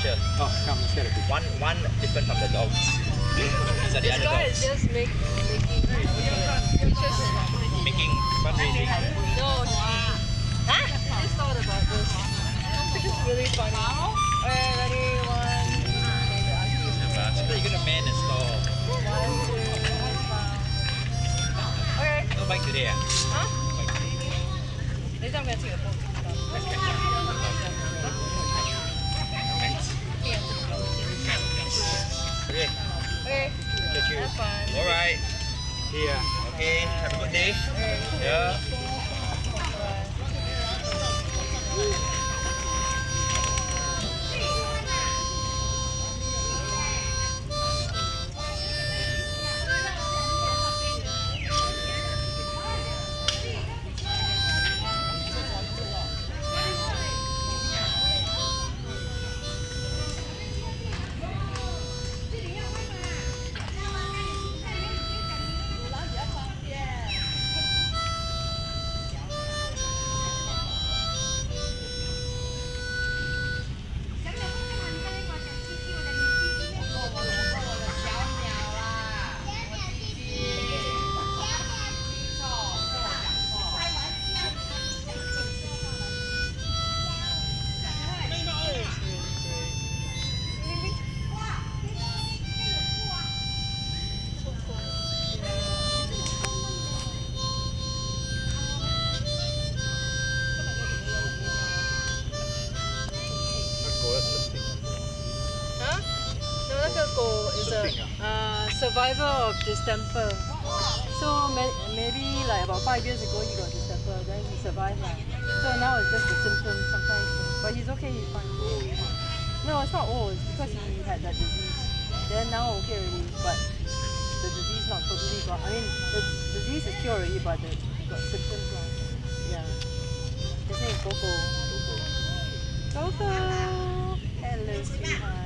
picture. Oh, come, let's get a picture. One different from the dogs. These are the other guy dogs. is just making pictures. Making fundraising. No, he just thought about this. Which is really funny. Okay, ready, one. So you're gonna man the store. 1, 2, 3. Okay. No bike today, ah? Huh? Bike. Later I'm gonna take a photo. Okay. Okay. Catch you. Have fun. Alright. Yeah. Okay. Have a good day. Yeah. Huh? No, 那个狗 is a survivor of distemper. So maybe like about 5 years ago he got distemper, then he survived. So now it's just the symptoms sometimes. But he's okay, he's fine. No, it's not old, it's because he had that disease. Then now okay already, but the disease not totally gone. I mean, the disease is cured already, but he got symptoms. Yeah. His name is Coco. Coco! Hello, sweetheart.